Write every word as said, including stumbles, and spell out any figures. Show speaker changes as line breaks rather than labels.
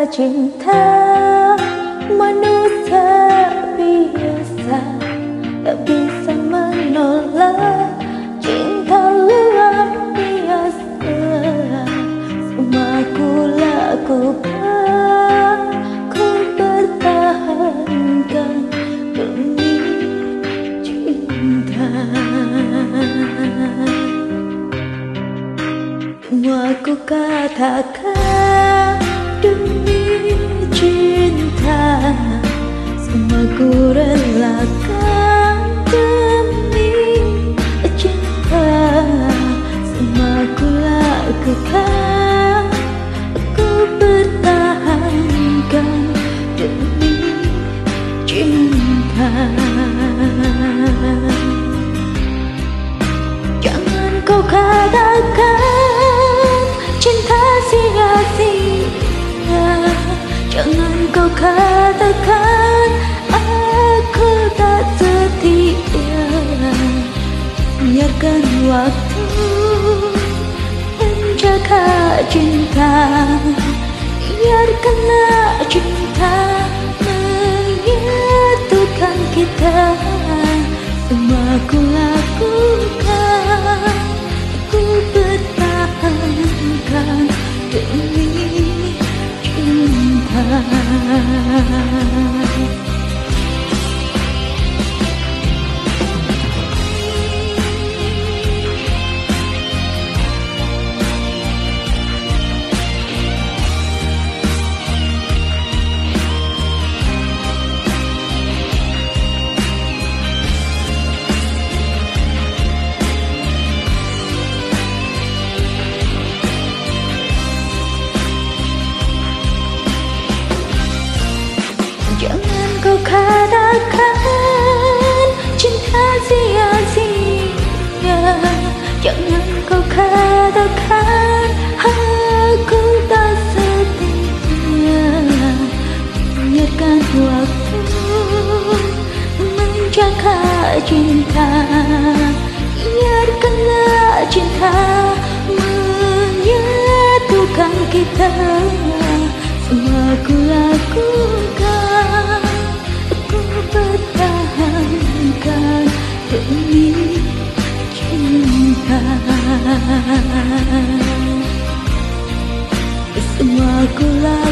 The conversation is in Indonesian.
cinta manusia biasa, tak bisa menolak cinta luar biasa. Semua ku lakukan, ku pertahankan demi cinta. Semua ku katakan demi cinta, semua ku relakan demi cinta. Semua ku lakukan, ku pertahankan demi cinta. Jangan kau katakan cinta sia-sia, jangan kau katakan aku tak setia. Biarkan waktu menjaga cinta, biarkanlah cinta menyatukan kita. Semua ku lakukan, ku pertahankan demi cinta. Jangan kau katakan cinta sia-sia, jangan kau katakan aku tak setia. Biarkan waktu menjaga cinta, biarkanlah cinta menyatukan kita. Semua ku lakukan, ku pertahankan demi cinta. Semua ku lakukan.